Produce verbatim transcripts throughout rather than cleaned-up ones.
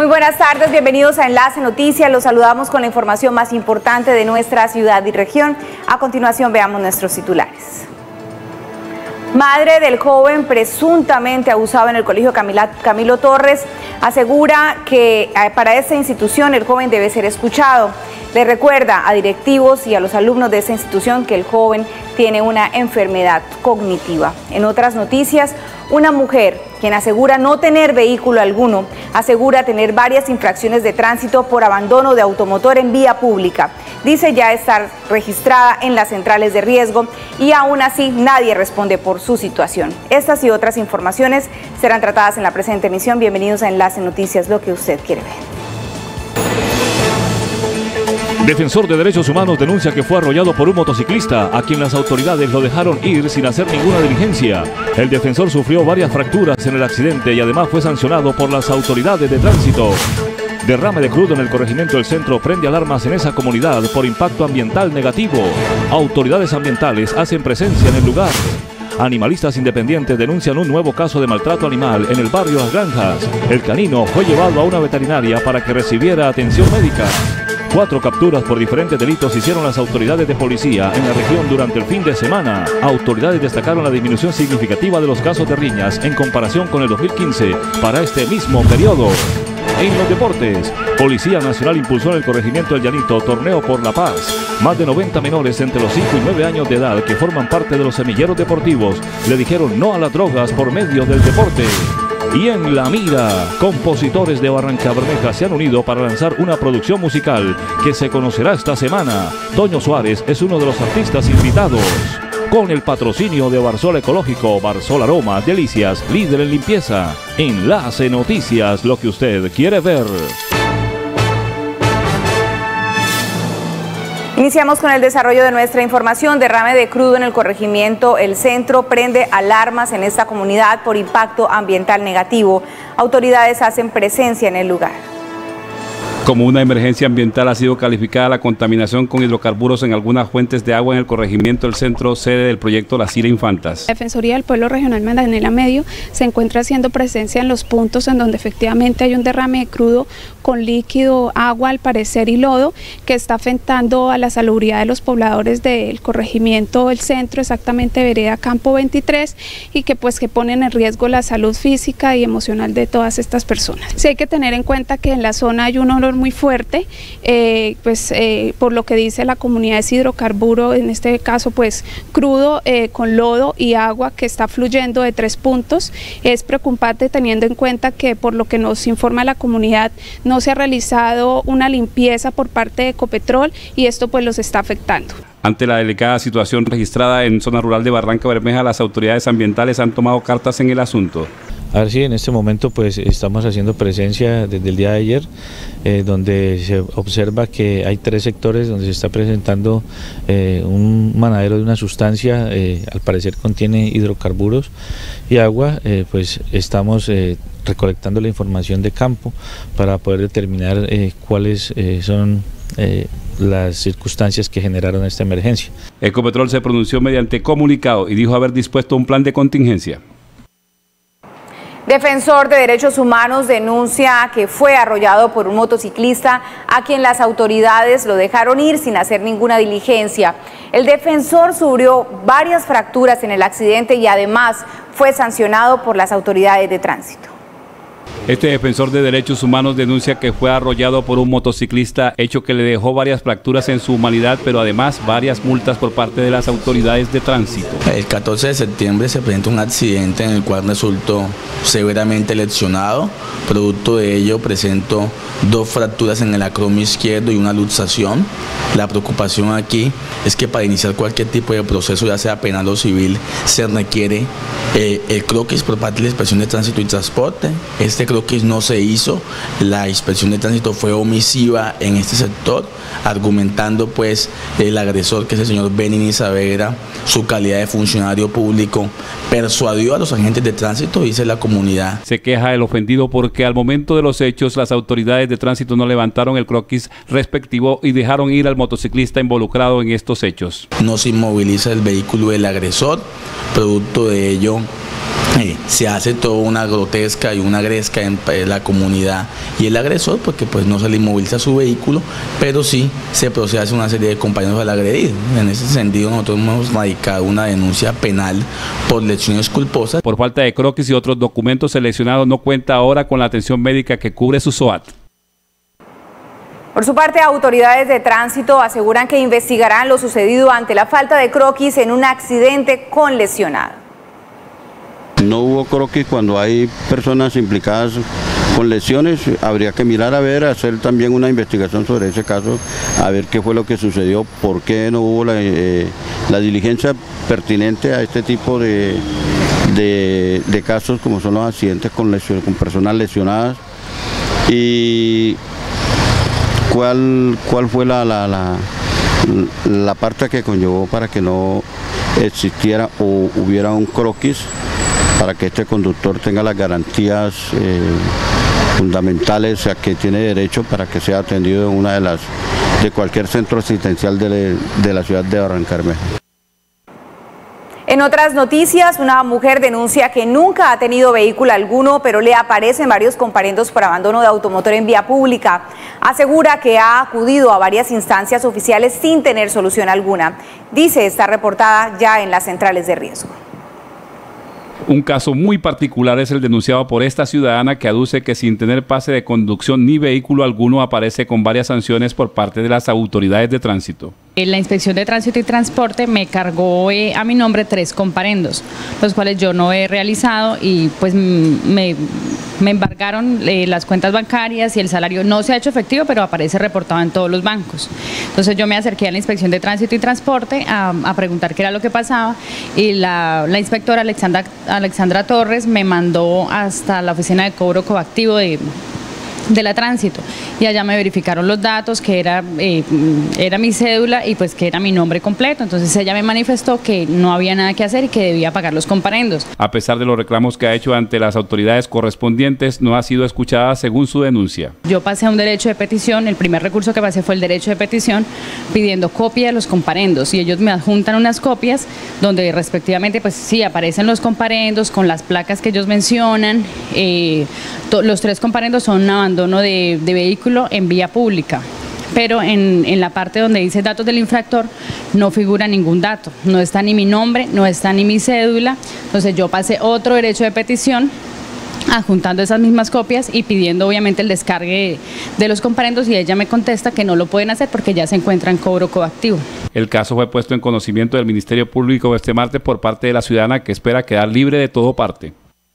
Muy buenas tardes, bienvenidos a Enlace Noticias. Los saludamos con la información más importante de nuestra ciudad y región. A continuación veamos nuestros titulares. Madre del joven presuntamente abusado en el colegio Camila, Camilo Torres asegura que para esta institución el joven debe ser escuchado. Le recuerda a directivos y a los alumnos de esta institución que el joven tiene una enfermedad cognitiva. En otras noticias, una mujer, quien asegura no tener vehículo alguno, asegura tener varias infracciones de tránsito por abandono de automotor en vía pública. Dice ya estar registrada en las centrales de riesgo y aún así nadie responde por su situación. Estas y otras informaciones serán tratadas en la presente emisión. Bienvenidos a Enlace Noticias, lo que usted quiere ver. Defensor de Derechos Humanos denuncia que fue arrollado por un motociclista a quien las autoridades lo dejaron ir sin hacer ninguna diligencia. El defensor sufrió varias fracturas en el accidente y además fue sancionado por las autoridades de tránsito. Derrame de crudo en el corregimiento del centro prende alarmas en esa comunidad por impacto ambiental negativo. Autoridades ambientales hacen presencia en el lugar. Animalistas independientes denuncian un nuevo caso de maltrato animal en el barrio Las Granjas. El canino fue llevado a una veterinaria para que recibiera atención médica. Cuatro capturas por diferentes delitos hicieron las autoridades de policía en la región durante el fin de semana. Autoridades destacaron la disminución significativa de los casos de riñas en comparación con el dos mil quince para este mismo periodo. En los deportes, Policía Nacional impulsó en el corregimiento del Llanito Torneo por la Paz. Más de noventa menores entre los cinco y nueve años de edad que forman parte de los semilleros deportivos le dijeron no a las drogas por medio del deporte. Y en La Mira, compositores de Barrancabermeja se han unido para lanzar una producción musical que se conocerá esta semana. Toño Suárez es uno de los artistas invitados. Con el patrocinio de Barsol Ecológico, Barsol Aroma, Delicias, líder en limpieza. Enlace Noticias, lo que usted quiere ver. Iniciamos con el desarrollo de nuestra información. Derrame de crudo en el corregimiento El Centro prende alarmas en esta comunidad por impacto ambiental negativo. Autoridades hacen presencia en el lugar. Como una emergencia ambiental ha sido calificada la contaminación con hidrocarburos en algunas fuentes de agua en el corregimiento del centro, sede del proyecto Las Cira Infantas. La Defensoría del Pueblo Regional Magdalena Medio se encuentra haciendo presencia en los puntos en donde efectivamente hay un derrame de crudo con líquido, agua al parecer y lodo que está afectando a la salubridad de los pobladores del corregimiento del centro, exactamente vereda Campo veintitrés, y que pues que ponen en riesgo la salud física y emocional de todas estas personas. Sí hay que tener en cuenta que en la zona hay un olor muy fuerte, eh, pues eh, por lo que dice la comunidad es hidrocarburo, en este caso pues crudo eh, con lodo y agua que está fluyendo de tres puntos. Es preocupante teniendo en cuenta que por lo que nos informa la comunidad no se ha realizado una limpieza por parte de Ecopetrol y esto pues los está afectando. Ante la delicada situación registrada en zona rural de Barrancabermeja, las autoridades ambientales han tomado cartas en el asunto. A ver si en este momento pues estamos haciendo presencia desde el día de ayer, eh, donde se observa que hay tres sectores donde se está presentando eh, un manadero de una sustancia, eh, al parecer contiene hidrocarburos y agua. Eh, pues estamos eh, recolectando la información de campo para poder determinar eh, cuáles eh, son eh, las circunstancias que generaron esta emergencia. Ecopetrol se pronunció mediante comunicado y dijo haber dispuesto un plan de contingencia. Defensor de Derechos Humanos denuncia que fue arrollado por un motociclista a quien las autoridades lo dejaron ir sin hacer ninguna diligencia. El defensor sufrió varias fracturas en el accidente y además fue sancionado por las autoridades de tránsito. Este defensor de derechos humanos denuncia que fue arrollado por un motociclista, hecho que le dejó varias fracturas en su humanidad, pero además varias multas por parte de las autoridades de tránsito. El catorce de septiembre se presentó un accidente en el cual resultó severamente lesionado. Producto de ello presentó dos fracturas en el acromion izquierdo y una luxación. La preocupación aquí es que para iniciar cualquier tipo de proceso, ya sea penal o civil, se requiere eh, el croquis por parte de la Inspección de Tránsito y Transporte. Este croquis no se hizo, la Inspección de Tránsito fue omisiva en este sector, argumentando pues el agresor, que es el señor Benini Saavedra, su calidad de funcionario público, persuadió a los agentes de tránsito, dice la comunidad. Se queja el ofendido porque al momento de los hechos las autoridades de tránsito no levantaron el croquis respectivo y dejaron ir al motociclista involucrado en estos hechos. No se inmoviliza el vehículo del agresor, producto de ello eh, se hace toda una grotesca y una gresca en eh, la comunidad y el agresor, porque pues no se le inmoviliza su vehículo, pero sí se procede a hacer una serie de compañeros al agredido. En ese sentido nosotros hemos radicado una denuncia penal por lesiones culposas. Por falta de croquis y otros documentos, el lesionado no cuenta ahora con la atención médica que cubre su SOAT. Por su parte, autoridades de tránsito aseguran que investigarán lo sucedido ante la falta de croquis en un accidente con lesionado. No hubo croquis cuando hay personas implicadas con lesiones. Habría que mirar a ver, hacer también una investigación sobre ese caso, a ver qué fue lo que sucedió, por qué no hubo la, eh, la diligencia pertinente a este tipo de, de, de casos como son los accidentes con, lesiones, con personas lesionadas. Y cuál, cuál fue la, la, la, la parte que conllevó para que no existiera o hubiera un croquis, para que este conductor tenga las garantías eh, fundamentales a que tiene derecho para que sea atendido en una de las de cualquier centro asistencial de, de la ciudad de Barrancabermeja. En otras noticias, una mujer denuncia que nunca ha tenido vehículo alguno, pero le aparecen varios comparendos por abandono de automotor en vía pública. Asegura que ha acudido a varias instancias oficiales sin tener solución alguna. Dice estar reportada ya en las centrales de riesgo. Un caso muy particular es el denunciado por esta ciudadana que aduce que sin tener pase de conducción ni vehículo alguno aparece con varias sanciones por parte de las autoridades de tránsito. La Inspección de Tránsito y Transporte me cargó eh, a mi nombre tres comparendos, los cuales yo no he realizado y pues me, me embargaron eh, las cuentas bancarias y el salario no se ha hecho efectivo, pero aparece reportado en todos los bancos. Entonces yo me acerqué a la Inspección de Tránsito y Transporte a, a preguntar qué era lo que pasaba y la, la inspectora Alexandra, Alexandra Torres me mandó hasta la oficina de cobro coactivo de... de la tránsito y allá me verificaron los datos, que era, eh, era mi cédula y pues que era mi nombre completo. Entonces ella me manifestó que no había nada que hacer y que debía pagar los comparendos. A pesar de los reclamos que ha hecho ante las autoridades correspondientes, no ha sido escuchada según su denuncia. Yo pasé un derecho de petición, el primer recurso que pasé fue el derecho de petición pidiendo copia de los comparendos y ellos me adjuntan unas copias donde respectivamente pues sí aparecen los comparendos con las placas que ellos mencionan. Eh, los tres comparendos son un abandono de, de vehículo en vía pública, pero en, en la parte donde dice datos del infractor no figura ningún dato, no está ni mi nombre, no está ni mi cédula. Entonces yo pasé otro derecho de petición adjuntando esas mismas copias y pidiendo obviamente el descargue de los comparendos y ella me contesta que no lo pueden hacer porque ya se encuentra en cobro coactivo. El caso fue puesto en conocimiento del Ministerio Público este martes por parte de la ciudadana, que espera quedar libre de todo parte.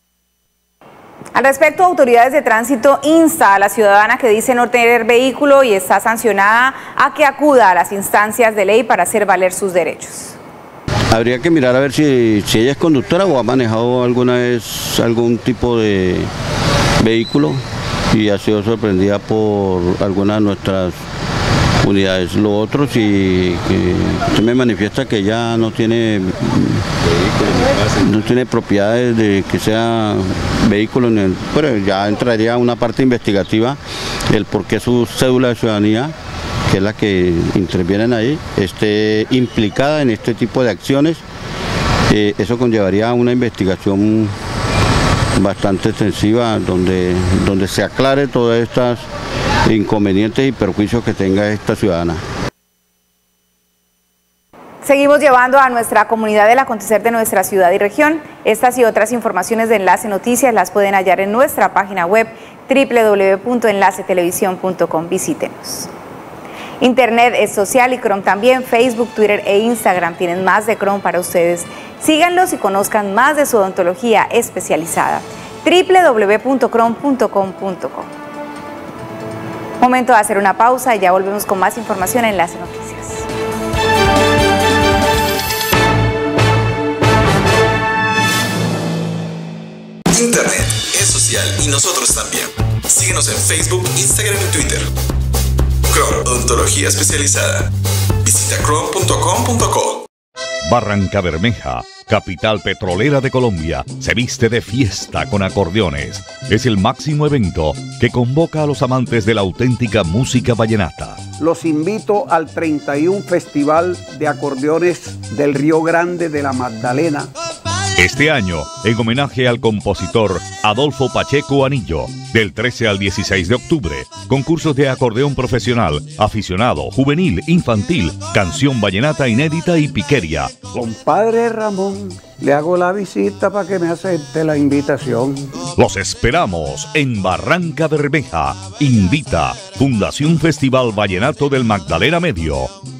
Al respecto, autoridades de tránsito insta a la ciudadana que dice no tener vehículo y está sancionada a que acuda a las instancias de ley para hacer valer sus derechos. Habría que mirar a ver si, si ella es conductora o ha manejado alguna vez algún tipo de vehículo y ha sido sorprendida por algunas de nuestras unidades. Lo otro, si que usted me manifiesta que ella no tiene no tiene propiedades de que sea vehículo, pero ya entraría una parte investigativa el por qué su cédula de ciudadanía, que es la que intervienen ahí, esté implicada en este tipo de acciones. Eh, eso conllevaría a una investigación bastante extensiva donde, donde se aclare todas estas inconvenientes y perjuicios que tenga esta ciudadana. Seguimos llevando a nuestra comunidad el acontecer de nuestra ciudad y región. Estas y otras informaciones de Enlace Noticias las pueden hallar en nuestra página web doble u doble u doble u punto enlace televisión punto com. Visítenos. Internet es social y Chrome también. Facebook, Twitter e Instagram tienen más de Chrome para ustedes. Síganlos y conozcan más de su odontología especializada. doble u doble u doble u punto chrome punto com punto co. Momento de hacer una pausa y ya volvemos con más información en Enlace Noticias. Internet es social y nosotros también. Síguenos en Facebook, Instagram y Twitter. Chrome, odontología especializada. Visita chrome punto com punto co. Barrancabermeja, capital petrolera de Colombia, se viste de fiesta con acordeones. Es el máximo evento que convoca a los amantes de la auténtica música vallenata. Los invito al treinta y uno Festival de Acordeones del Río Grande de la Magdalena, Este año, en homenaje al compositor Adolfo Pacheco Anillo, del trece al dieciséis de octubre, concursos de acordeón profesional, aficionado, juvenil, infantil, canción vallenata inédita y piquería. Compadre Ramón, le hago la visita para que me acepte la invitación. Los esperamos en Barranca Bermeja. Invita Fundación Festival Vallenato del Magdalena Medio.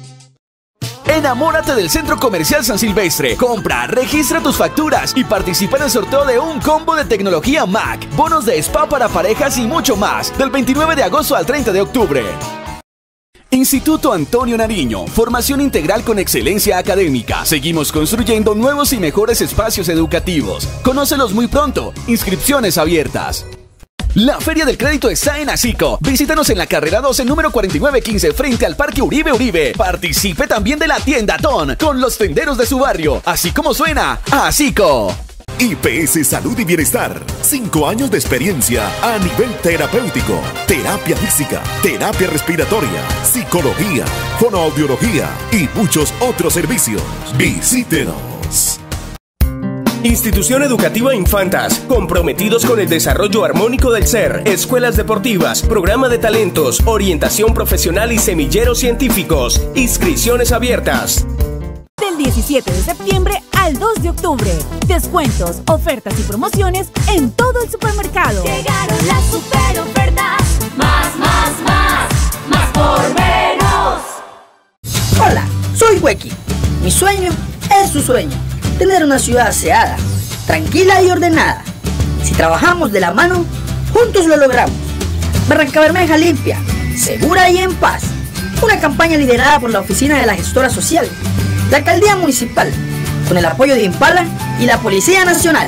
Enamórate del Centro Comercial San Silvestre. Compra, registra tus facturas y participa en el sorteo de un combo de tecnología Mac, bonos de spa para parejas y mucho más, del veintinueve de agosto al treinta de octubre. Instituto Antonio Nariño, formación integral con excelencia académica. Seguimos construyendo nuevos y mejores espacios educativos. Conócelos muy pronto. Inscripciones abiertas. La Feria del Crédito está en Asico. Visítanos en la carrera doce, número cuarenta y nueve quince, frente al Parque Uribe Uribe. Participe también de la tienda Ton, con los tenderos de su barrio. Así como suena, Asico. I P S Salud y Bienestar. Cinco años de experiencia a nivel terapéutico, terapia física, terapia respiratoria, psicología, fonoaudiología y muchos otros servicios. Visítenos. Institución Educativa Infantas, comprometidos con el desarrollo armónico del ser, escuelas deportivas, programa de talentos, orientación profesional y semilleros científicos. Inscripciones abiertas. Del diecisiete de septiembre al dos de octubre. Descuentos, ofertas y promociones en todo el supermercado. Llegaron las super ofertas. Más, más, más. Más por menos. Hola, soy Huequi. Mi sueño es su sueño. Tener una ciudad aseada, tranquila y ordenada. Si trabajamos de la mano, juntos lo logramos. Barranca Bermeja limpia, segura y en paz. Una campaña liderada por la Oficina de la Gestora Social, la Alcaldía Municipal, con el apoyo de Impala y la Policía Nacional.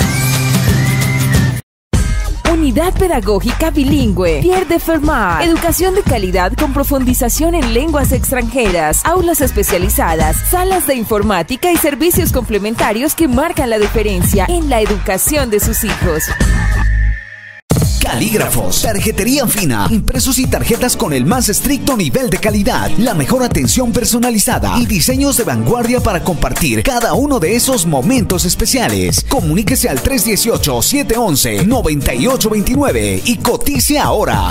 Unidad Pedagógica Bilingüe, Pierre de Fermat. Educación de calidad con profundización en lenguas extranjeras, aulas especializadas, salas de informática y servicios complementarios que marcan la diferencia en la educación de sus hijos. Calígrafos, tarjetería fina, impresos y tarjetas con el más estricto nivel de calidad, la mejor atención personalizada y diseños de vanguardia para compartir cada uno de esos momentos especiales. Comuníquese al tres uno ocho, siete uno uno, nueve ocho dos nueve y cotice ahora.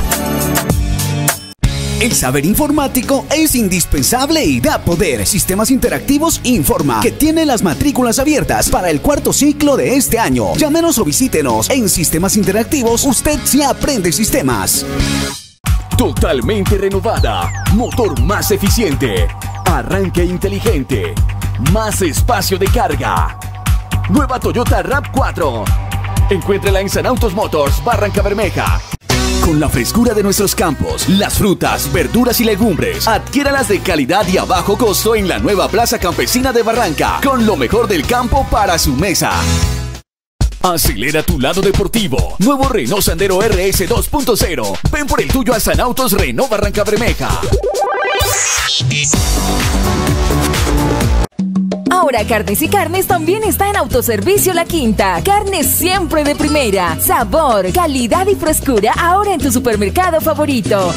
El saber informático es indispensable y da poder. Sistemas Interactivos informa que tiene las matrículas abiertas para el cuarto ciclo de este año. Llámenos o visítenos. En Sistemas Interactivos usted sí aprende sistemas. Totalmente renovada, motor más eficiente, arranque inteligente, más espacio de carga. Nueva Toyota RAV cuatro. Encuéntrala en San Autos Motors, Barranca Bermeja. Con la frescura de nuestros campos, las frutas, verduras y legumbres, adquiéralas de calidad y a bajo costo en la nueva Plaza Campesina de Barranca, con lo mejor del campo para su mesa. Acelera tu lado deportivo. Nuevo Renault Sandero R S dos punto cero. Ven por el tuyo a San Autos Renault Barranca Bermeja. Ahora Carnes y Carnes también está en Autoservicio La Quinta. Carnes siempre de primera. Sabor, calidad y frescura ahora en tu supermercado favorito.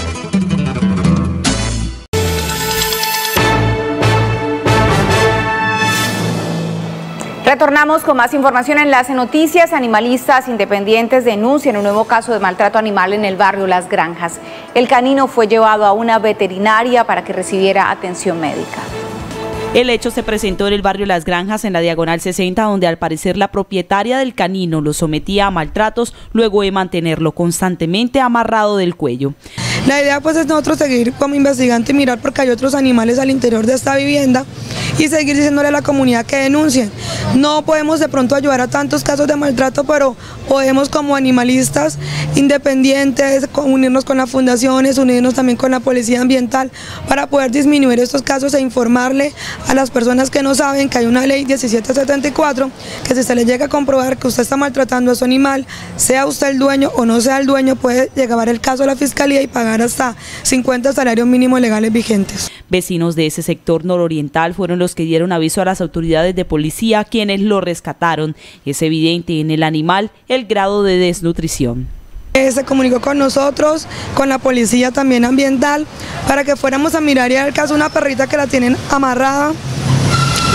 Retornamos con más información en Enlace Noticias. Animalistas independientes denuncian un nuevo caso de maltrato animal en el barrio Las Granjas. El canino fue llevado a una veterinaria para que recibiera atención médica. El hecho se presentó en el barrio Las Granjas, en la Diagonal sesenta, donde al parecer la propietaria del canino lo sometía a maltratos luego de mantenerlo constantemente amarrado del cuello. La idea pues es nosotros seguir como investigante y mirar porque hay otros animales al interior de esta vivienda y seguir diciéndole a la comunidad que denuncien. No podemos de pronto ayudar a tantos casos de maltrato, pero podemos como animalistas independientes unirnos con las fundaciones, unirnos también con la policía ambiental para poder disminuir estos casos e informarle a las personas que no saben que hay una ley diecisiete setenta y cuatro que si se le llega a comprobar que usted está maltratando a su animal, sea usted el dueño o no sea el dueño, puede llevar el caso a la fiscalía y pagar hasta cincuenta salarios mínimos legales vigentes. Vecinos de ese sector nororiental fueron los que dieron aviso a las autoridades de policía, quienes lo rescataron. Es evidente en el animal el grado de desnutrición. Se comunicó con nosotros, con la policía también ambiental, para que fuéramos a mirar y al caso una perrita que la tienen amarrada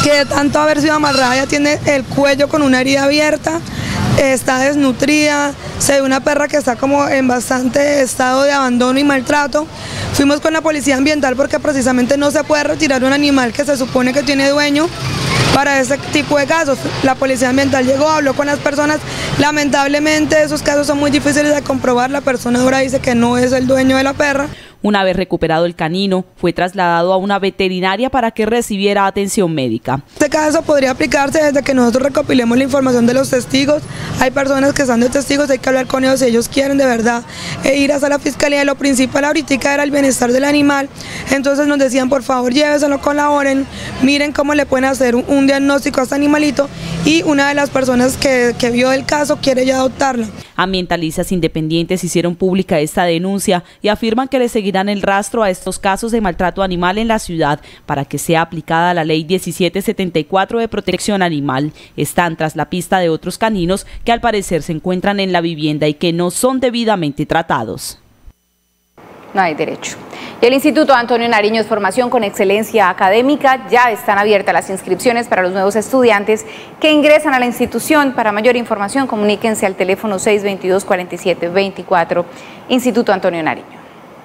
que de tanto haber sido amarrada ya tiene el cuello con una herida abierta, está desnutrida, se ve una perra que está como en bastante estado de abandono y maltrato. Fuimos con la policía ambiental porque precisamente no se puede retirar un animal que se supone que tiene dueño para ese tipo de casos. La policía ambiental llegó, habló con las personas, lamentablemente esos casos son muy difíciles de comprobar, la persona ahora dice que no es el dueño de la perra. Una vez recuperado el canino, fue trasladado a una veterinaria para que recibiera atención médica. Este caso podría aplicarse desde que nosotros recopilemos la información de los testigos. Hay personas que están de testigos, hay que hablar con ellos si ellos quieren de verdad e ir hasta la fiscalía. Lo principal ahorita era el bienestar del animal, entonces nos decían por favor lléveselo, colaboren, miren cómo le pueden hacer un, un diagnóstico a este animalito, y una de las personas que, que vio el caso quiere ya adoptarla. Ambientalistas independientes hicieron pública esta denuncia y afirman que le seguirán el rastro a estos casos de maltrato animal en la ciudad para que sea aplicada la ley diecisiete setenta y cuatro de protección animal. Están tras la pista de otros caninos que al parecer se encuentran en la vivienda y que no son debidamente tratados. No hay derecho. Y el Instituto Antonio Nariño es formación con excelencia académica. Ya están abiertas las inscripciones para los nuevos estudiantes que ingresan a la institución. Para mayor información, comuníquense al teléfono seis dos dos, cuatro siete dos cuatro, Instituto Antonio Nariño.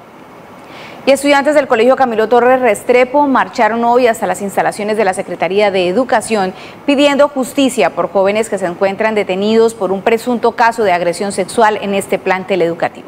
Y estudiantes del Colegio Camilo Torres Restrepo marcharon hoy hasta las instalaciones de la Secretaría de Educación pidiendo justicia por jóvenes que se encuentran detenidos por un presunto caso de agresión sexual en este plantel educativo.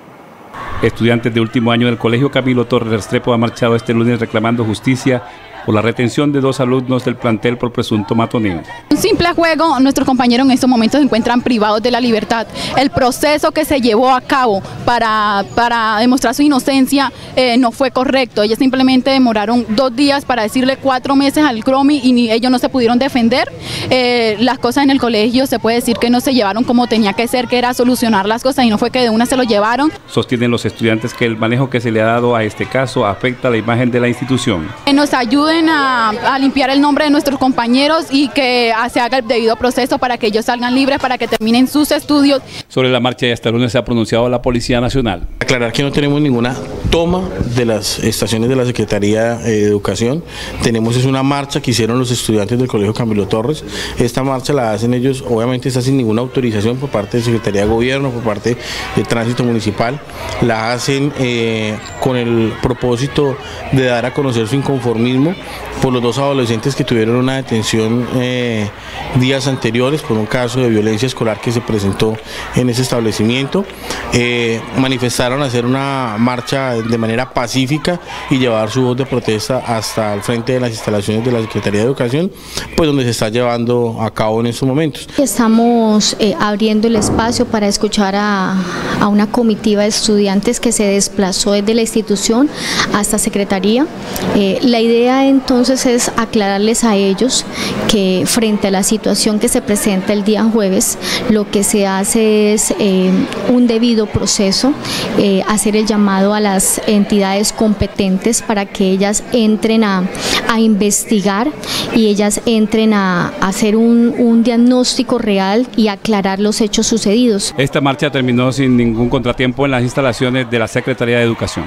Estudiantes de último año del Colegio Camilo Torres Restrepo han marchado este lunes reclamando justicia por la retención de dos alumnos del plantel por presunto matoneo. Un simple juego, nuestros compañeros en estos momentos se encuentran privados de la libertad. El proceso que se llevó a cabo para, para demostrar su inocencia eh, no fue correcto. Ellos simplemente demoraron dos días para decirle cuatro meses al CROMI y ni, ellos no se pudieron defender. Eh, las cosas en el colegio se puede decir que no se llevaron como tenía que ser, que era solucionar las cosas, y no fue que de una se lo llevaron. Sostienen los estudiantes que el manejo que se le ha dado a este caso afecta la imagen de la institución. Que nos ayuden A, a limpiar el nombre de nuestros compañeros y que se haga el debido proceso para que ellos salgan libres, para que terminen sus estudios. Sobre la marcha y hasta el lunes se ha pronunciado la Policía Nacional. Aclarar que no tenemos ninguna toma de las estaciones de la Secretaría de Educación. Tenemos es una marcha que hicieron los estudiantes del Colegio Camilo Torres. Esta marcha la hacen ellos, obviamente está sin ninguna autorización por parte de Secretaría de Gobierno, por parte de Tránsito Municipal. La hacen eh, con el propósito de dar a conocer su inconformismo por los dos adolescentes que tuvieron una detención eh, días anteriores por un caso de violencia escolar que se presentó en ese establecimiento. Eh, manifestaron hacer una marcha de manera pacífica y llevar su voz de protesta hasta el frente de las instalaciones de la Secretaría de Educación, pues donde se está llevando a cabo en estos momentos. Estamos eh, abriendo el espacio para escuchar a, a una comitiva de estudiantes que se desplazó desde la institución hasta Secretaría. Eh, la idea entonces es aclararles a ellos que frente a la situación que se presenta el día jueves, lo que se hace es eh, un debido proceso, eh, hacer el llamado a las entidades competentes para que ellas entren a, a investigar y ellas entren a, a hacer un, un diagnóstico real y aclarar los hechos sucedidos. Esta marcha terminó sin ningún contratiempo en las instalaciones de la Secretaría de Educación.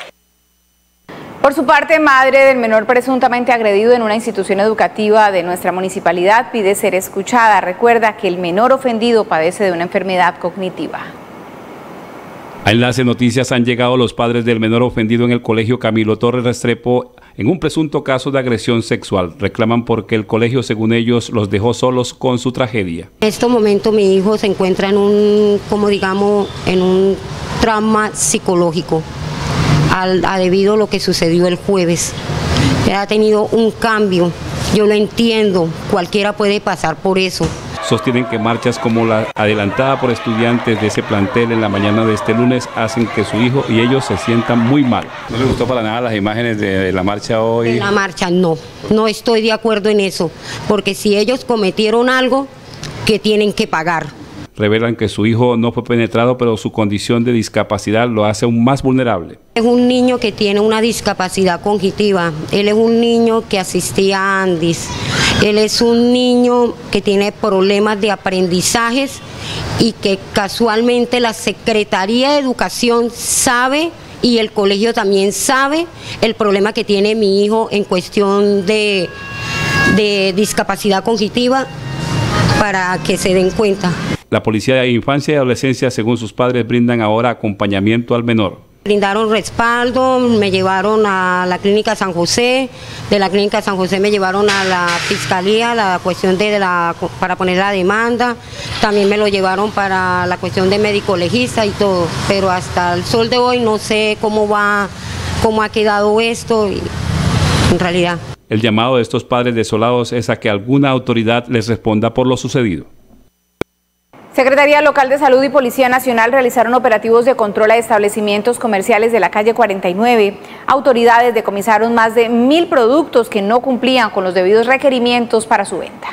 Por su parte, madre del menor presuntamente agredido en una institución educativa de nuestra municipalidad pide ser escuchada. Recuerda que el menor ofendido padece de una enfermedad cognitiva. A Enlace Noticias han llegado los padres del menor ofendido en el Colegio Camilo Torres Restrepo en un presunto caso de agresión sexual. Reclaman porque el colegio, según ellos, los dejó solos con su tragedia. En este momento mi hijo se encuentra en un, como digamos, en un trauma psicológico. Al, a debido a lo que sucedió el jueves. Él ha tenido un cambio, yo lo entiendo, cualquiera puede pasar por eso. Sostienen que marchas como la adelantada por estudiantes de ese plantel en la mañana de este lunes hacen que su hijo y ellos se sientan muy mal. ¿No le gustó para nada las imágenes de, de la marcha hoy? De la marcha no, no estoy de acuerdo en eso, porque si ellos cometieron algo, que tienen que pagar. Revelan que su hijo no fue penetrado, pero su condición de discapacidad lo hace aún más vulnerable. Es un niño que tiene una discapacidad cognitiva, él es un niño que asistía a Andis, él es un niño que tiene problemas de aprendizajes y que casualmente la Secretaría de Educación sabe y el colegio también sabe el problema que tiene mi hijo en cuestión de, de discapacidad cognitiva para que se den cuenta. La Policía de Infancia y Adolescencia, según sus padres, brindan ahora acompañamiento al menor. Brindaron respaldo, me llevaron a la clínica San José, de la clínica San José me llevaron a la fiscalía, la cuestión de la, para poner la demanda, también me lo llevaron para la cuestión de médico legista y todo, pero hasta el sol de hoy no sé cómo va, cómo ha quedado esto y, en realidad. El llamado de estos padres desolados es a que alguna autoridad les responda por lo sucedido. Secretaría Local de Salud y Policía Nacional realizaron operativos de control a establecimientos comerciales de la calle cuarenta y nueve. Autoridades decomisaron más de mil productos que no cumplían con los debidos requerimientos para su venta.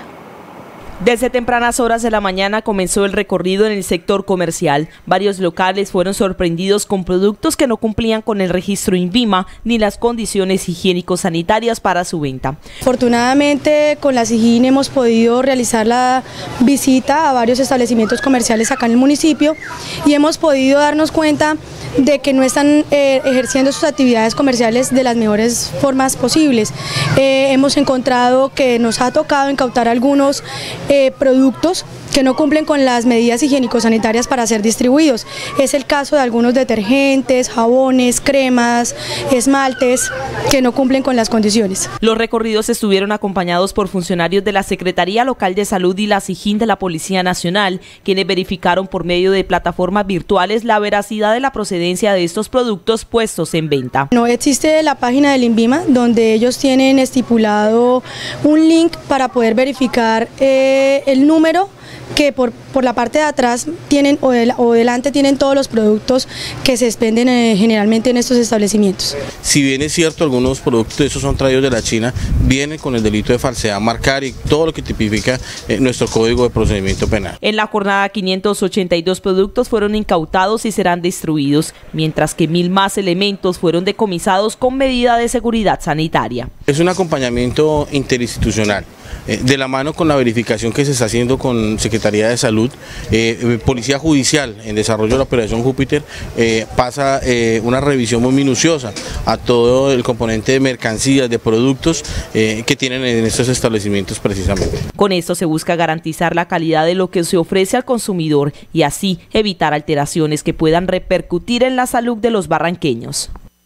Desde tempranas horas de la mañana comenzó el recorrido en el sector comercial. Varios locales fueron sorprendidos con productos que no cumplían con el registro INVIMA ni las condiciones higiénico-sanitarias para su venta. Afortunadamente con la SIGIN hemos podido realizar la visita a varios establecimientos comerciales acá en el municipio y hemos podido darnos cuenta de que no están eh, ejerciendo sus actividades comerciales de las mejores formas posibles. Eh, hemos encontrado que nos ha tocado incautar algunos eh, productos que no cumplen con las medidas higiénico-sanitarias para ser distribuidos. Es el caso de algunos detergentes, jabones, cremas, esmaltes que no cumplen con las condiciones. Los recorridos estuvieron acompañados por funcionarios de la Secretaría Local de Salud y la SIGIN de la Policía Nacional, quienes verificaron por medio de plataformas virtuales la veracidad de la procedencia de estos productos puestos en venta. No existe la página del INVIMA donde ellos tienen estipulado un link para poder verificar eh, el número que por, por la parte de atrás tienen o, de, o delante tienen todos los productos que se expenden eh, generalmente en estos establecimientos. Si bien es cierto, algunos productos de esos son traídos de la China, vienen con el delito de falsedad marcar y todo lo que tipifica eh, nuestro Código de Procedimiento Penal. En la jornada quinientos ochenta y dos productos fueron incautados y serán destruidos, mientras que mil más elementos fueron decomisados con medida de seguridad sanitaria. Es un acompañamiento interinstitucional. Eh, de la mano con la verificación que se está haciendo con Secretaría de Salud, eh, Policía Judicial en desarrollo de la Operación Júpiter eh, pasa eh, una revisión muy minuciosa a todo el componente de mercancías, de productos eh, que tienen en estos establecimientos precisamente. Con esto se busca garantizar la calidad de lo que se ofrece al consumidor y así evitar alteraciones que puedan repercutir en la salud de los barranqueños.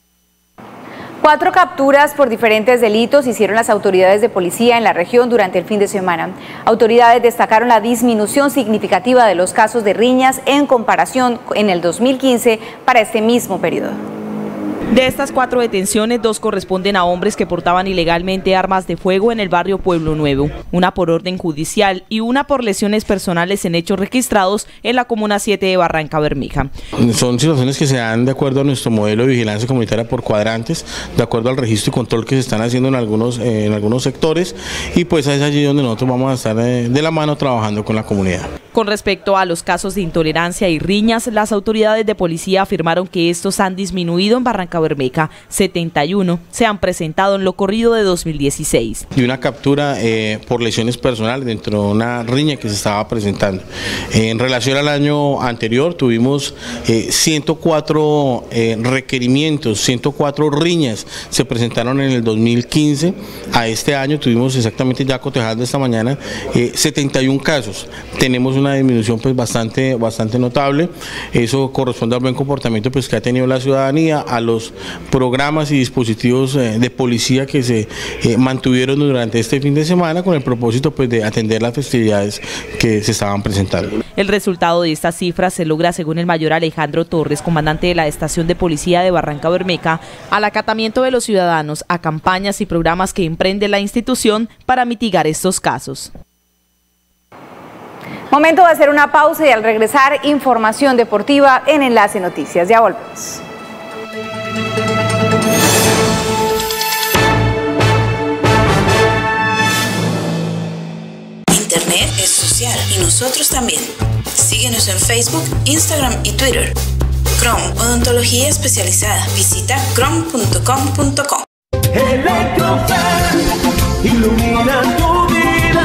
Cuatro capturas por diferentes delitos hicieron las autoridades de policía en la región durante el fin de semana. Autoridades destacaron la disminución significativa de los casos de riñas en comparación en el dos mil quince para este mismo periodo. De estas cuatro detenciones, dos corresponden a hombres que portaban ilegalmente armas de fuego en el barrio Pueblo Nuevo, una por orden judicial y una por lesiones personales en hechos registrados en la Comuna siete de Barranca Bermeja. Son situaciones que se dan de acuerdo a nuestro modelo de vigilancia comunitaria por cuadrantes, de acuerdo al registro y control que se están haciendo en algunos, eh, en algunos sectores, y pues es allí donde nosotros vamos a estar eh, de la mano trabajando con la comunidad. Con respecto a los casos de intolerancia y riñas, las autoridades de policía afirmaron que estos han disminuido en Barranca Bermeja. setenta y uno se han presentado en lo corrido de dos mil dieciséis. Y una captura eh, por lesiones personales dentro de una riña que se estaba presentando. Eh, en relación al año anterior tuvimos eh, ciento cuatro eh, requerimientos, ciento cuatro riñas se presentaron en el dos mil quince. A este año tuvimos exactamente, ya cotejando esta mañana, eh, setenta y un casos. Tenemos una disminución pues bastante, bastante notable. Eso corresponde al buen comportamiento pues que ha tenido la ciudadanía, a los programas y dispositivos eh, de policía que se eh, mantuvieron durante este fin de semana con el propósito pues de atender las festividades que se estaban presentando. El resultado de estas cifras se logra según el mayor Alejandro Torres, comandante de la estación de policía de Barranca Bermeja, al acatamiento de los ciudadanos a campañas y programas que emprende la institución para mitigar estos casos. Momento de hacer una pausa y al regresar, información deportiva en Enlace Noticias. Ya volvemos. Internet es social y nosotros también. Síguenos en Facebook, Instagram y Twitter. Chrome, odontología especializada. Visita chrome punto com punto co. Electrofer, ilumina tu vida.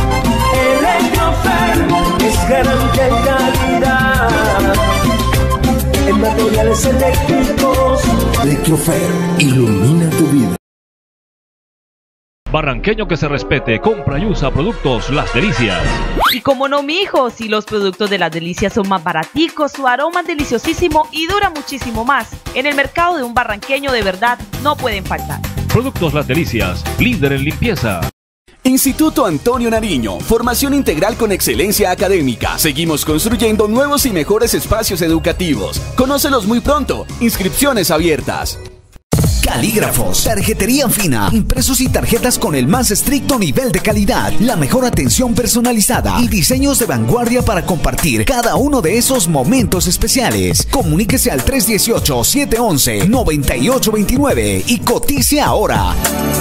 Electrofer es garantía y calidad en materiales eléctricos. Electrofer, ilumina tu vida. Barranqueño que se respete, compra y usa productos Las Delicias. Y como no, mijo, si los productos de Las Delicias son más baraticos, su aroma es deliciosísimo y dura muchísimo más. En el mercado de un barranqueño de verdad no pueden faltar. Productos Las Delicias, líder en limpieza. Instituto Antonio Nariño, formación integral con excelencia académica. Seguimos construyendo nuevos y mejores espacios educativos. Conócelos muy pronto. Inscripciones abiertas. Calígrafos, tarjetería fina, impresos y tarjetas con el más estricto nivel de calidad, la mejor atención personalizada y diseños de vanguardia para compartir cada uno de esos momentos especiales. Comuníquese al tres uno ocho, siete uno uno, nueve ocho dos nueve y cotice ahora.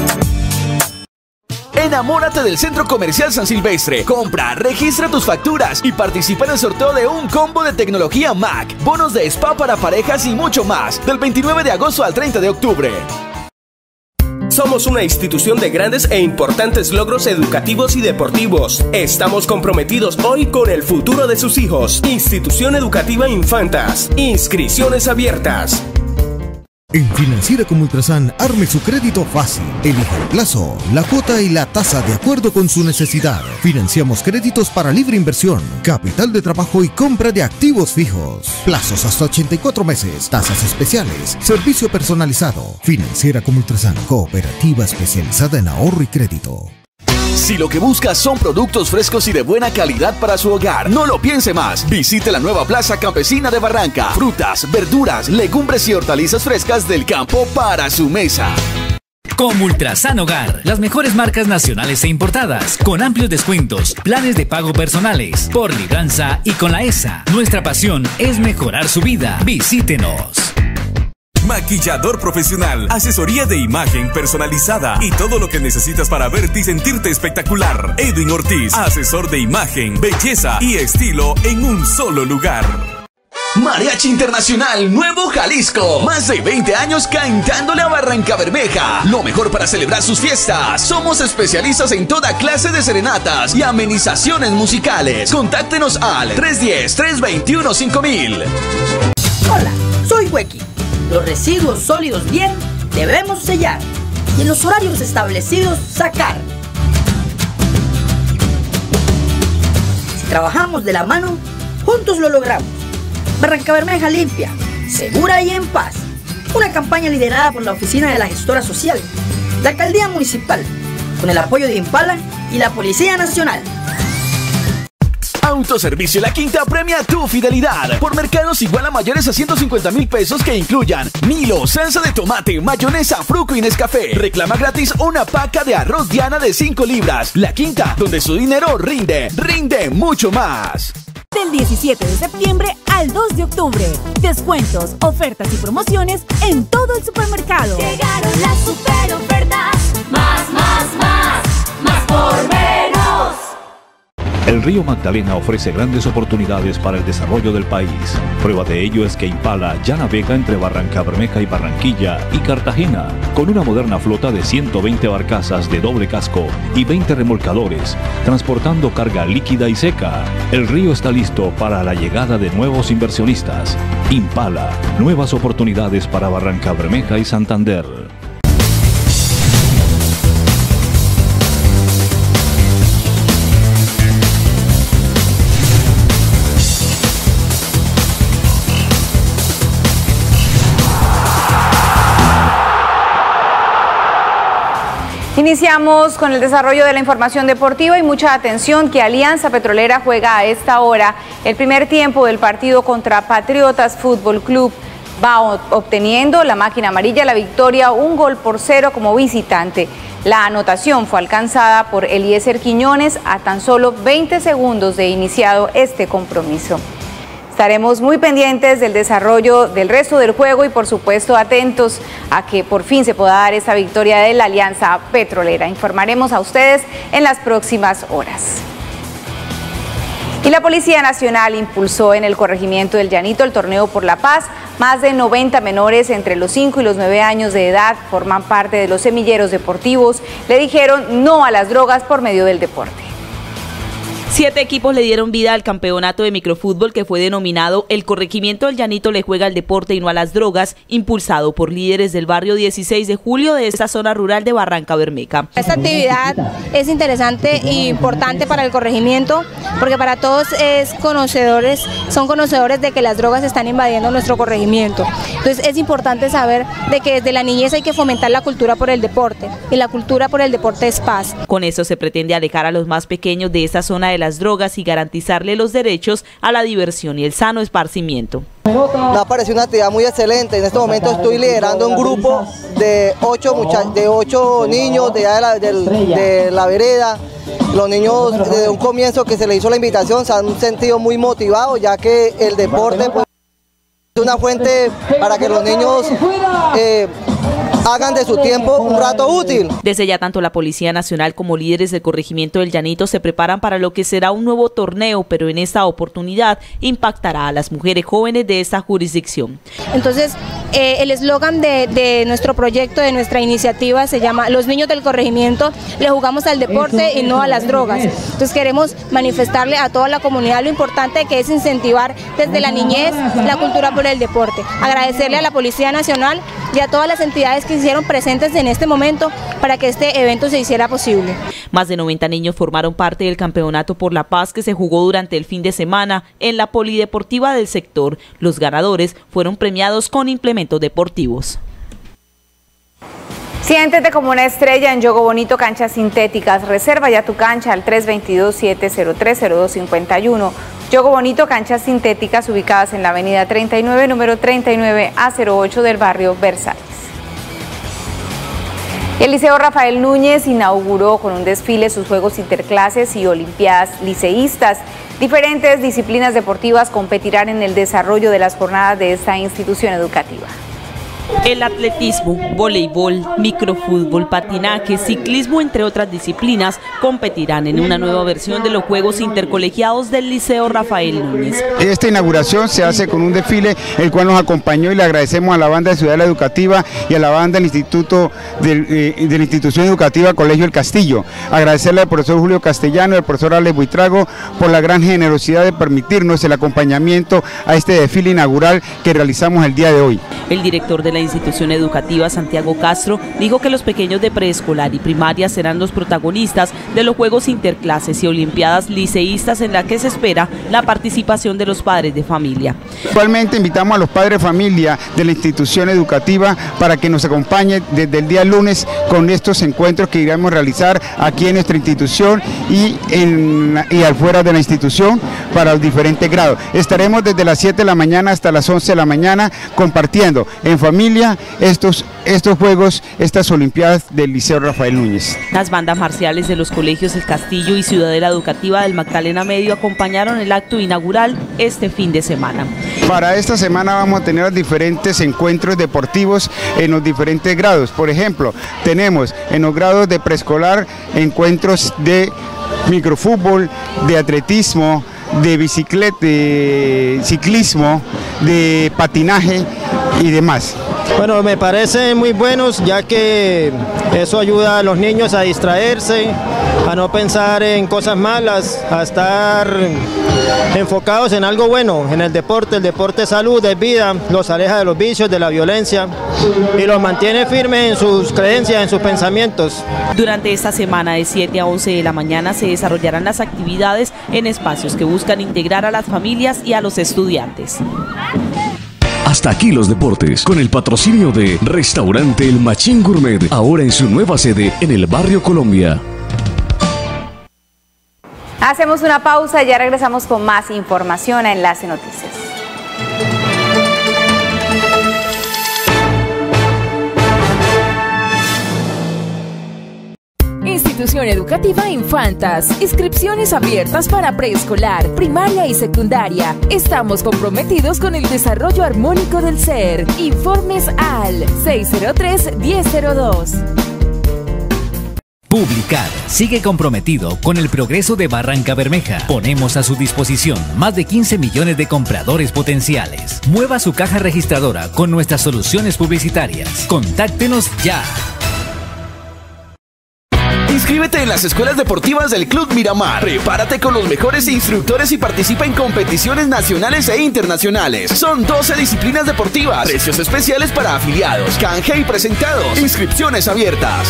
Enamórate del Centro Comercial San Silvestre. Compra, registra tus facturas y participa en el sorteo de un combo de tecnología Mac, bonos de spa para parejas y mucho más, del veintinueve de agosto al treinta de octubre. Somos una institución de grandes e importantes logros educativos y deportivos. Estamos comprometidos hoy con el futuro de sus hijos. Institución Educativa Infantas. Inscripciones abiertas. En Financiera como Ultrasan, arme su crédito fácil. Elija el plazo, la cuota y la tasa de acuerdo con su necesidad. Financiamos créditos para libre inversión, capital de trabajo y compra de activos fijos. Plazos hasta ochenta y cuatro meses, tasas especiales, servicio personalizado. Financiera como Ultrasan, cooperativa especializada en ahorro y crédito. Si lo que buscas son productos frescos y de buena calidad para su hogar, no lo piense más. Visite la nueva Plaza Campesina de Barranca. Frutas, verduras, legumbres y hortalizas frescas del campo para su mesa. Como Ultrasan Hogar, las mejores marcas nacionales e importadas, con amplios descuentos, planes de pago personales, por libranza y con la E S A. Nuestra pasión es mejorar su vida. Visítenos. Maquillador profesional, asesoría de imagen personalizada y todo lo que necesitas para verte y sentirte espectacular. Edwin Ortiz, asesor de imagen, belleza y estilo en un solo lugar. Mariachi Internacional Nuevo Jalisco. Más de veinte años cantándole a Barrancabermeja. Lo mejor para celebrar sus fiestas. Somos especialistas en toda clase de serenatas y amenizaciones musicales. Contáctenos al tres uno cero, tres dos uno, cinco mil. Hola, soy Huequi. Los residuos sólidos bien debemos sellar y en los horarios establecidos sacar. Si trabajamos de la mano, juntos lo logramos. Barrancabermeja limpia, segura y en paz. Una campaña liderada por la Oficina de la Gestora Social, la Alcaldía Municipal, con el apoyo de Impala y la Policía Nacional. Autoservicio La Quinta premia tu fidelidad por mercados igual a mayores a ciento cincuenta mil pesos que incluyan Milo, salsa de tomate, mayonesa, Fruco y Nescafé. Reclama gratis una paca de arroz Diana de cinco libras. La Quinta, donde su dinero rinde, rinde mucho más. Del diecisiete de septiembre al dos de octubre. Descuentos, ofertas y promociones en todo el supermercado. Llegaron las super ofertas. Más, más, más. Más por menos. El Río Magdalena ofrece grandes oportunidades para el desarrollo del país. Prueba de ello es que Impala ya navega entre Barrancabermeja y Barranquilla y Cartagena, con una moderna flota de ciento veinte barcazas de doble casco y veinte remolcadores, transportando carga líquida y seca. El río está listo para la llegada de nuevos inversionistas. Impala, nuevas oportunidades para Barrancabermeja y Santander. Iniciamos con el desarrollo de la información deportiva y mucha atención que Alianza Petrolera juega a esta hora el primer tiempo del partido contra Patriotas Fútbol Club. Va obteniendo la máquina amarilla la victoria un gol por cero como visitante. La anotación fue alcanzada por Eliezer Quiñones a tan solo veinte segundos de iniciado este compromiso. Estaremos muy pendientes del desarrollo del resto del juego y por supuesto atentos a que por fin se pueda dar esta victoria de la Alianza Petrolera. Informaremos a ustedes en las próximas horas. Y la Policía Nacional impulsó en el corregimiento del Llanito el Torneo por la Paz. Más de noventa menores entre los cinco y los nueve años de edad forman parte de los semilleros deportivos. Le dijeron no a las drogas por medio del deporte. Siete equipos le dieron vida al campeonato de microfútbol que fue denominado El Corregimiento del Llanito le juega al deporte y no a las drogas, impulsado por líderes del barrio dieciséis de julio de esta zona rural de Barranca Bermeja. Esta actividad es interesante e importante para el corregimiento porque para todos es conocedores, son conocedores de que las drogas están invadiendo nuestro corregimiento. Entonces es importante saber de que desde la niñez hay que fomentar la cultura por el deporte y la cultura por el deporte es paz. Con eso se pretende alejar a los más pequeños de esta zona de las drogas y garantizarle los derechos a la diversión y el sano esparcimiento. Me ha parecido una actividad muy excelente. En este momento estoy liderando un grupo de ocho, muchachos, de ocho niños de, de, la, de, de la vereda. Los niños desde un comienzo que se les hizo la invitación se han sentido muy motivados, ya que el deporte pues, es una fuente para que los niños eh, hagan de su tiempo un rato útil. Desde ya tanto la Policía Nacional como líderes del corregimiento del Llanito se preparan para lo que será un nuevo torneo, pero en esta oportunidad impactará a las mujeres jóvenes de esta jurisdicción. Entonces, eh, el eslogan de, de nuestro proyecto, de nuestra iniciativa, se llama Los niños del corregimiento le jugamos al deporte y no a las drogas. Entonces queremos manifestarle a toda la comunidad lo importante que es incentivar desde la niñez la cultura por el deporte. Agradecerle a la Policía Nacional y a todas las entidades que hicieron presentes en este momento para que este evento se hiciera posible. Más de noventa niños formaron parte del Campeonato por la Paz que se jugó durante el fin de semana en la polideportiva del sector. Los ganadores fueron premiados con implementos deportivos. Siéntete como una estrella en Yogo Bonito Canchas Sintéticas. Reserva ya tu cancha al tres dos dos, siete cero tres, cero dos cinco uno. Yogo Bonito Canchas Sintéticas ubicadas en la avenida treinta y nueve, número treinta y nueve A cero ocho del barrio Versalles. El Liceo Rafael Núñez inauguró con un desfile sus Juegos Interclases y Olimpiadas Liceístas. Diferentes disciplinas deportivas competirán en el desarrollo de las jornadas de esta institución educativa. El atletismo, voleibol, microfútbol, patinaje, ciclismo, entre otras disciplinas, competirán en una nueva versión de los Juegos Intercolegiados del Liceo Rafael Núñez. Esta inauguración se hace con un desfile, el cual nos acompañó y le agradecemos a la banda de Ciudadela Educativa y a la banda del Instituto del, eh, de la Institución Educativa Colegio El Castillo. Agradecerle al profesor Julio Castellano y al profesor Alex Buitrago por la gran generosidad de permitirnos el acompañamiento a este desfile inaugural que realizamos el día de hoy. El director de la institución educativa, Santiago Castro, dijo que los pequeños de preescolar y primaria serán los protagonistas de los Juegos Interclases y Olimpiadas Liceístas en la que se espera la participación de los padres de familia. Igualmente invitamos a los padres de familia de la institución educativa para que nos acompañen desde el día lunes con estos encuentros que iremos a realizar aquí en nuestra institución y, en, y afuera de la institución para los diferentes grados. Estaremos desde las siete de la mañana hasta las once de la mañana compartiendo en familia estos, estos juegos, estas olimpiadas del Liceo Rafael Núñez. Las bandas marciales de los colegios El Castillo y Ciudadela Educativa del Magdalena Medio acompañaron el acto inaugural este fin de semana. Para esta semana vamos a tener diferentes encuentros deportivos en los diferentes grados. Por ejemplo, tenemos en los grados de preescolar encuentros de microfútbol, de atletismo, de bicicleta, de ciclismo, de patinaje y demás. Bueno, me parecen muy buenos, ya que eso ayuda a los niños a distraerse, a no pensar en cosas malas, a estar enfocados en algo bueno, en el deporte. El deporte es salud, es vida, los aleja de los vicios, de la violencia y los mantiene firmes en sus creencias, en sus pensamientos. Durante esta semana de siete a once de la mañana se desarrollarán las actividades en espacios que buscan integrar a las familias y a los estudiantes. Hasta aquí los deportes, con el patrocinio de Restaurante El Machín Gourmet, ahora en su nueva sede en el barrio Colombia. Hacemos una pausa y ya regresamos con más información a Enlace Noticias. Institución Educativa Infantas. Inscripciones abiertas para preescolar, primaria y secundaria. Estamos comprometidos con el desarrollo armónico del ser. Informes al seis cero tres, diez cero dos. Publicar sigue comprometido con el progreso de Barranca Bermeja. Ponemos a su disposición más de quince millones de compradores potenciales. Mueva su caja registradora con nuestras soluciones publicitarias. Contáctenos ya. Inscríbete en las escuelas deportivas del Club Miramar. Prepárate con los mejores instructores y participa en competiciones nacionales e internacionales. Son doce disciplinas deportivas, precios especiales para afiliados, canje y presentados, inscripciones abiertas.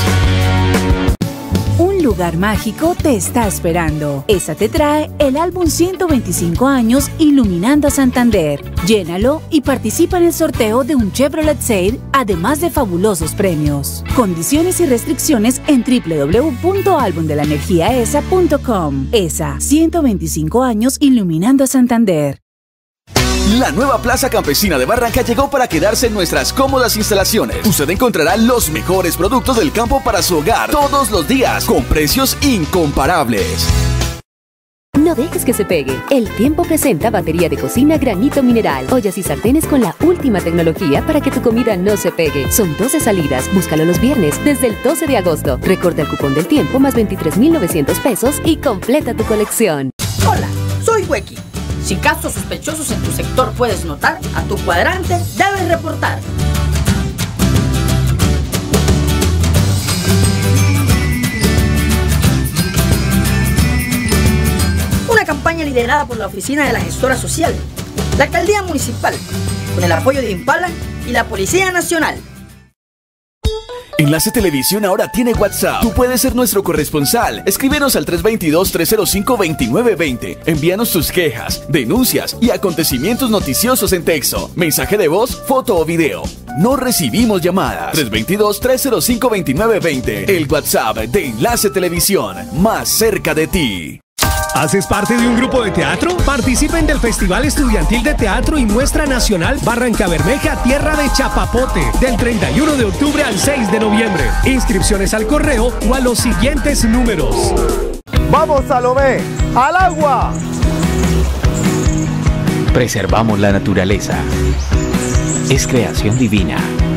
Un lugar mágico te está esperando. ESA te trae el álbum ciento veinticinco años Iluminando a Santander. Llénalo y participa en el sorteo de un Chevrolet Sail, además de fabulosos premios. Condiciones y restricciones en doble u doble u doble u punto álbum de la energía e s a punto com. ESA, ciento veinticinco años Iluminando a Santander. La nueva Plaza Campesina de Barranca llegó para quedarse en nuestras cómodas instalaciones. Usted encontrará los mejores productos del campo para su hogar todos los días, con precios incomparables. No dejes que se pegue. El Tiempo presenta batería de cocina Granito Mineral. Ollas y sartenes con la última tecnología para que tu comida no se pegue. Son doce salidas. Búscalo los viernes desde el doce de agosto. Recorta el cupón del Tiempo más veintitrés mil novecientos pesos y completa tu colección. Hola, soy Huequi. Si casos sospechosos en tu sector puedes notar, a tu cuadrante debes reportar. Una campaña liderada por la Oficina de la Gestora Social, la Alcaldía Municipal, con el apoyo de Impala y la Policía Nacional. Enlace Televisión ahora tiene WhatsApp. Tú puedes ser nuestro corresponsal. Escríbenos al tres dos dos, tres cero cinco, dos nueve dos cero. Envíanos tus quejas, denuncias y acontecimientos noticiosos en texto, mensaje de voz, foto o video. No recibimos llamadas. tres dos dos, tres cero cinco, dos nueve dos cero. El WhatsApp de Enlace Televisión, más cerca de ti. ¿Haces parte de un grupo de teatro? Participen del Festival Estudiantil de Teatro y Muestra Nacional Barranca Bermeja, Tierra de Chapapote, del treinta y uno de octubre al seis de noviembre. Inscripciones al correo o a los siguientes números. ¡Vamos, Salomé! ¡Al agua! Preservamos la naturaleza. Es creación divina.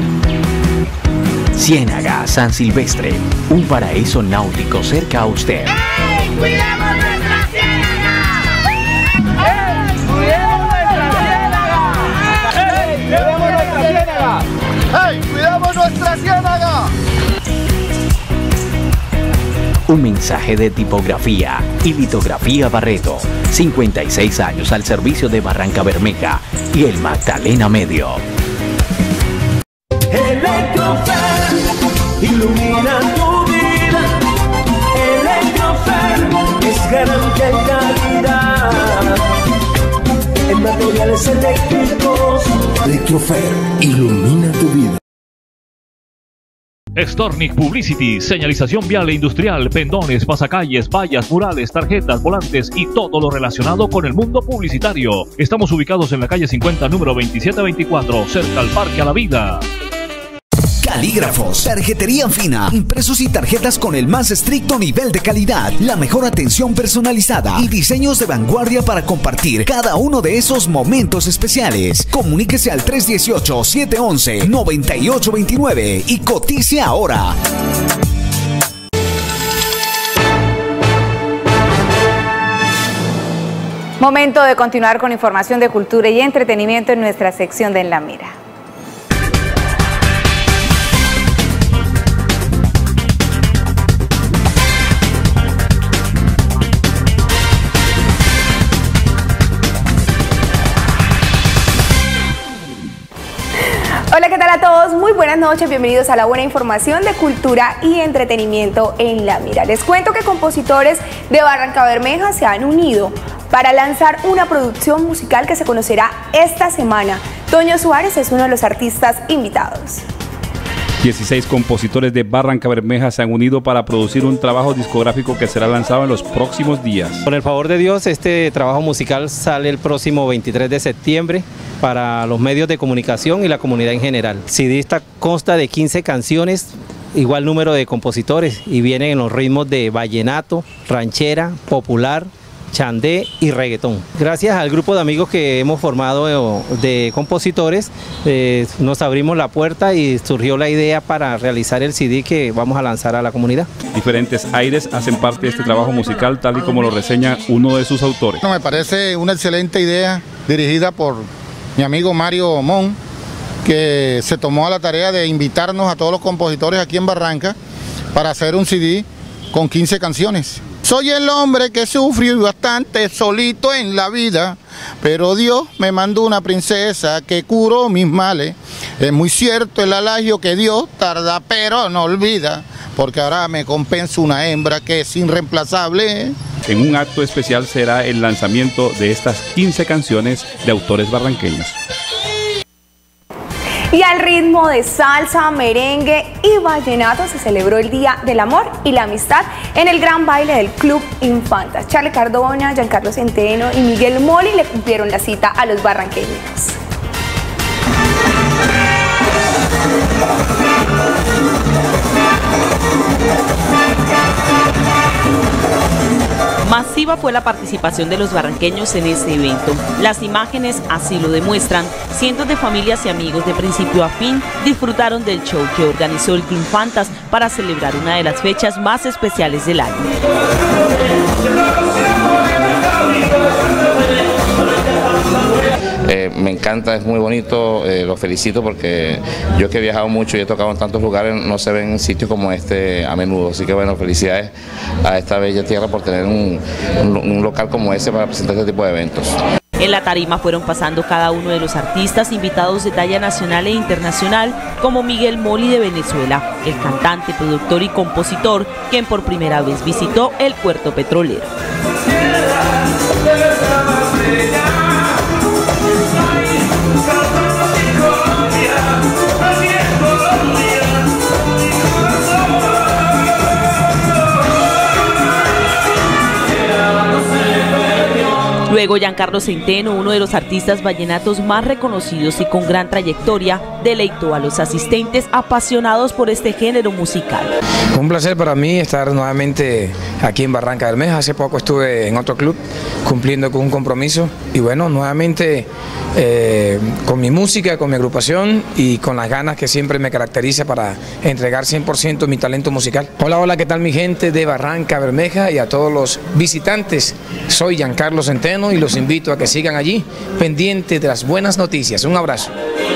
Ciénaga San Silvestre, un paraíso náutico cerca a usted. ¡Ey! ¡Cuidemos nuestra ciénaga! ¡Ey! ¡Cuidemos nuestra ciénaga! ¡Ey! ¡Cuidemos nuestra ciénaga! ¡Ey! ¡Cuidemos nuestra ciénaga! Un mensaje de tipografía y litografía Barreto. cincuenta y seis años al servicio de Barranca Bermeja y el Magdalena Medio. Electrofer, ilumina tu vida. Electrofer es garantía y calidad en materiales eléctricos. Electrofer, ilumina tu vida. Stornic Publicity, señalización vial e industrial, pendones, pasacalles, vallas, murales, tarjetas, volantes y todo lo relacionado con el mundo publicitario. Estamos ubicados en la calle cincuenta, número veintisiete veinticuatro, cerca al Parque a la Vida. Calígrafos, tarjetería fina, impresos y tarjetas con el más estricto nivel de calidad, la mejor atención personalizada y diseños de vanguardia para compartir cada uno de esos momentos especiales. Comuníquese al tres uno ocho, siete uno uno, nueve ocho dos nueve y cotice ahora. Momento de continuar con información de cultura y entretenimiento en nuestra sección de En la Mira. Hola, ¿qué tal a todos? Muy buenas noches, bienvenidos a la buena información de cultura y entretenimiento en La Mira. Les cuento que compositores de Barranca Bermeja se han unido para lanzar una producción musical que se conocerá esta semana. Toño Suárez es uno de los artistas invitados. dieciséis compositores de Barranca Bermeja se han unido para producir un trabajo discográfico que será lanzado en los próximos días. Con el favor de Dios, este trabajo musical sale el próximo veintitrés de septiembre para los medios de comunicación y la comunidad en general. El C D esta consta de quince canciones, igual número de compositores, y vienen en los ritmos de vallenato, ranchera, popular, chandé y reggaetón. Gracias al grupo de amigos que hemos formado de compositores, eh, nos abrimos la puerta y surgió la idea para realizar el C D que vamos a lanzar a la comunidad. Diferentes aires hacen parte de este trabajo musical, tal y como lo reseña uno de sus autores. Me parece una excelente idea dirigida por mi amigo Mario Mon, que se tomó a la tarea de invitarnos a todos los compositores aquí en Barranca para hacer un C D con quince canciones. Soy el hombre que sufrió bastante solito en la vida, pero Dios me mandó una princesa que curó mis males. Es muy cierto el halagio que Dios tarda, pero no olvida, porque ahora me compensa una hembra que es irreemplazable. En un acto especial será el lanzamiento de estas quince canciones de autores barranqueños. Y al ritmo de salsa, merengue y vallenato se celebró el Día del Amor y la Amistad en el gran baile del Club Infantas. Charly Cardona, Giancarlo Centeno y Miguel Moli le cumplieron la cita a los barranqueños. Masiva fue la participación de los barranqueños en este evento. Las imágenes así lo demuestran. Cientos de familias y amigos de principio a fin disfrutaron del show que organizó el Club Infantas para celebrar una de las fechas más especiales del año. Eh, me encanta, es muy bonito, eh, los felicito porque yo que he viajado mucho y he tocado en tantos lugares, no se ven sitios como este a menudo, así que bueno, felicidades a esta bella tierra por tener un, un, un local como ese para presentar este tipo de eventos. En la tarima fueron pasando cada uno de los artistas invitados de talla nacional e internacional, como Miguel Moli de Venezuela, el cantante, productor y compositor, quien por primera vez visitó el puerto petrolero. Luego Giancarlo Centeno, uno de los artistas vallenatos más reconocidos y con gran trayectoria, deleitó a los asistentes apasionados por este género musical. Un placer para mí estar nuevamente aquí en Barranca Bermeja. Hace poco estuve en otro club cumpliendo con un compromiso y bueno, nuevamente eh, con mi música, con mi agrupación y con las ganas que siempre me caracteriza para entregar cien por ciento mi talento musical. Hola, hola, ¿qué tal mi gente de Barranca Bermeja y a todos los visitantes? Soy Giancarlo Centeno y los invito a que sigan allí pendientes de las buenas noticias. Un abrazo.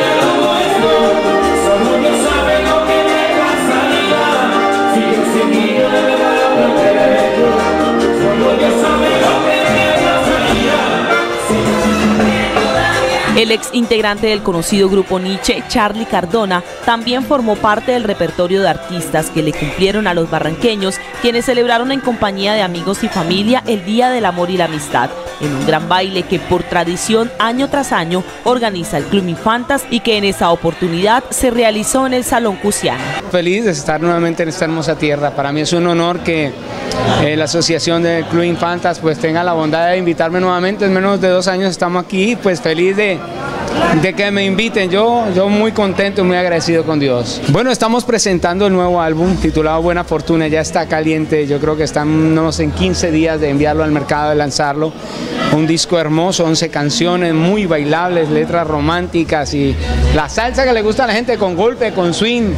El ex integrante del conocido grupo Nietzsche, Charly Cardona, también formó parte del repertorio de artistas que le cumplieron a los barranqueños, quienes celebraron en compañía de amigos y familia el Día del Amor y la Amistad, en un gran baile que por tradición año tras año organiza el Club Infantas y que en esa oportunidad se realizó en el Salón Cusiana. Feliz de estar nuevamente en esta hermosa tierra. Para mí es un honor que eh, la asociación del Club Infantas pues tenga la bondad de invitarme nuevamente. En menos de dos años estamos aquí, pues feliz de, de que me inviten. Yo, yo muy contento y muy agradecido con Dios. Bueno, estamos presentando el nuevo álbum titulado Buena Fortuna. Ya está caliente, yo creo que estamos en quince días de enviarlo al mercado, de lanzarlo. Un disco hermoso, once canciones muy bailables, letras románticas y la salsa que le gusta a la gente con golpe, con swing.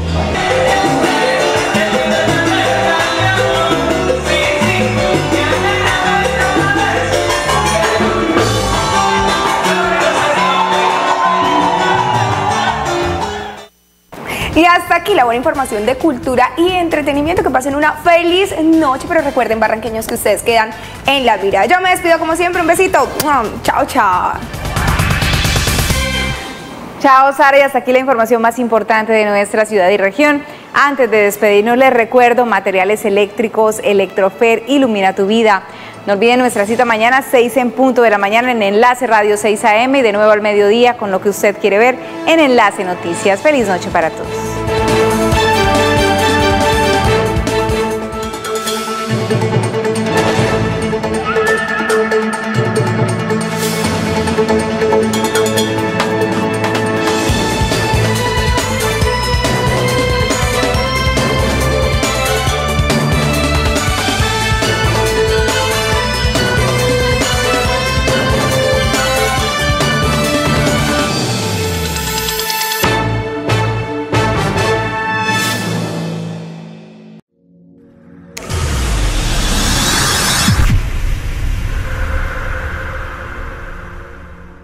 Y hasta aquí la buena información de cultura y entretenimiento. Que pasen una feliz noche, pero recuerden, barranqueños, que ustedes quedan en la mira. Yo me despido como siempre, un besito. Chao, chao. Chao, Sara, y hasta aquí la información más importante de nuestra ciudad y región. Antes de despedirnos, les recuerdo materiales eléctricos, Electrofer, ilumina tu vida. No olviden nuestra cita mañana, seis en punto de la mañana en Enlace Radio seis A M y de nuevo al mediodía con lo que usted quiere ver en Enlace Noticias. Feliz noche para todos.